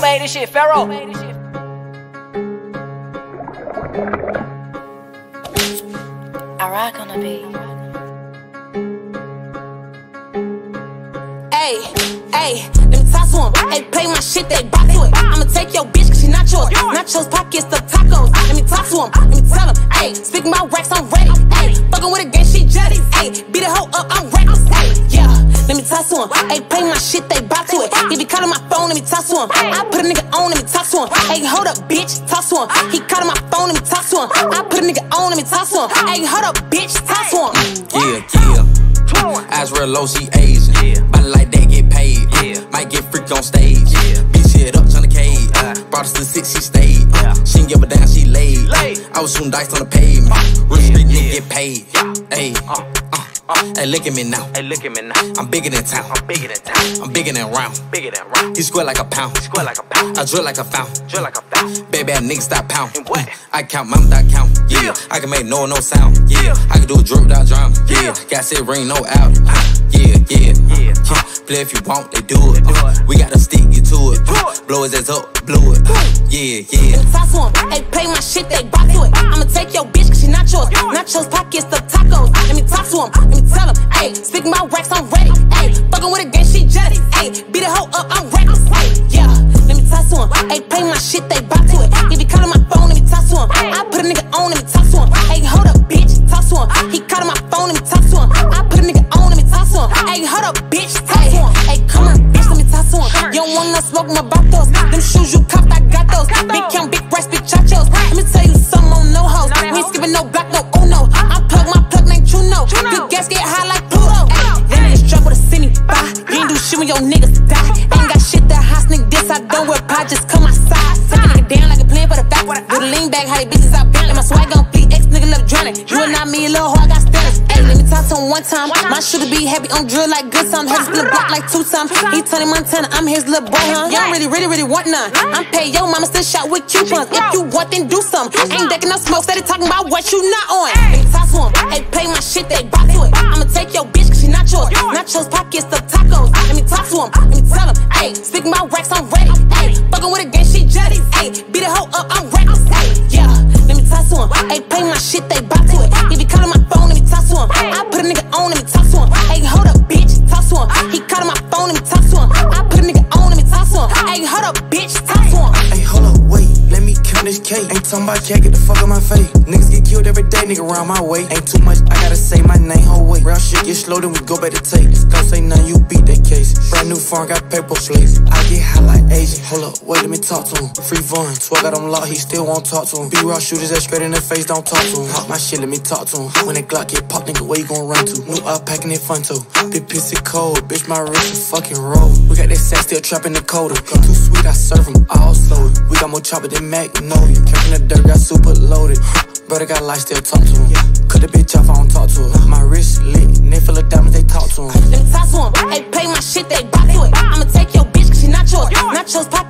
made this shit, Pharaoh? I rock on the beat. Ayy, let me talk to him. Ayy, pay my shit, they box to it. I'ma take your bitch, cause she not yours. Nachos, pockets, the tacos. Let me talk to him, let me tell him. Ayy, speaking my racks, I'm ready. Ayy, fucking with a gang, she jealous. Ayy, beat a hoe up, I'm reckless. Ayy, yeah, let me talk to him. Ayy, pay my shit, they box to it. If he calling my phone, let me talk to him. I put a nigga on, let me talk to him. Ayy, hold up, bitch, talk to him. He calling my phone, let me talk to him. I put a nigga on, let me talk to him. Ayy, hold up, bitch, talk to him. Yeah. Eyes real low, she Asian. Body like that, get paid. Might get freaked on stage. Beat shit up, tryna cage. Brought us to 6, she stayed. She ain't give a damn, she laid. I was shooting dice on the pavement. Real street nigga get paid. Hey, look at me now. I'm bigger than town. I'm bigger than round. He square like a pound. I drill like a fountain. Baby, that nigga stop pounding. I count, mama, I count. Yeah, I can make no sound. Yeah, I can do a drip without drama. Yeah, got sit ring, no out. Yeah. Play if you want, they do it. We gotta stick you to it. Blow his ass up, blow it. Yeah. Let me talk to him. Ayy, pay my shit, they box to it. I'ma take your bitch, cause she not yours. Nachos, pockets, the tacos. Let me talk to him, let me tell him. Ayy, speaking my racks, I'm ready. Ayy, fucking with a gang, she jealous. Ayy, beat a hoe up, I'm reckless. Ayy, yeah, let me talk to him. Ayy, pay my shit, they box to it. If he calling my phone, let me talk to him. I put a nigga on, let me talk to him. Ayy, hold up, bitch, talk to him. He calling my phone, let me talk to him. I put a nigga on, let me talk to him. Ayy, hold up, bitch, talk to him. Ayy, come on, bitch, let me talk to him. You don't want no smoke, I'm about those. Them shoes you cop, I got those. Big count, big breast, big chachos. Let me tell you something on no hoes. We ain't skipping no block, no uno. I plug my plug, ain't you know. Good gas get high like Pluto. That nigga strap with a cine by. You ain't do shit when your niggas die. Ain't got shit that hot sneak this, I don't wear pie, just come outside. Suck a nigga down like a plan for the back. Do the lean back, how they bitches out bent. My swag on fleek, ex nigga love drowning. You and not me, a little hoe, I got standards. Ayy, let me talk to him one time. My shooter be happy on drill like good time. Had to split a block like 2 times. He Tony Montana, I'm his little boy, huh? You don't really want none. I'm paid, yo mama still shot with coupons. If you want, then do something. Ain't decking no smoke, steady talking about what you not on. Let me talk to him. Ayy, pay my shit, they box to it. I'ma take your bitch, cause she not yours. Nachos, pockets, the tacos. Let me talk to him, let me tell him. Ayy, speaking my racks, I'm ready. Ayy, fucking with a gang, she jealous. Ayy, beat a hoe up, I'm reckless. Ayy, yeah, let me talk to him. Ayy, pay my shit, they box to it. If he calling my phone, let me talk to him. I put a nigga on, let me talk to him. Ayy, hold up, bitch, talk to him. He calling my phone, let me talk to him. I put a nigga on, let me talk to him. Ayy, hold up, bitch, talk to him. Ayy, hold up, wait, let me count this cake. Ain't talking about cat, get the fuck out my face. Niggas get killed every day, nigga round my way. Ain't too much, I gotta say my name, whole way. Round shit get slow, then we go back to take. Don't say nothing, you beat that case. Brand new phone, got paper plates. I get high like Asian. Hold up, wait, let me talk to him. Free Vaughn, 12 got him locked, he still won't talk to him. B-Raw shooters that straight in the face, don't talk to him. Pop my shit, let me talk to him. When that Glock get popped, nigga, where you gon' run to? New up, packing it fun too. Big pissy cold, bitch, my wrist is fucking roll. We got that sack still trapping the coda. Too sweet, I serve him all soda. We got more chopper than Magnolia. Camping the dirt, got super loaded. Brother got life, still talk to him. Cut the bitch off, I don't talk to her. My wrist lit, neck full of diamonds, they talk to him. Let me talk to him. Ayy, pay my shit, they box to it. I'ma take your bitch, cause she not yours. Nachos,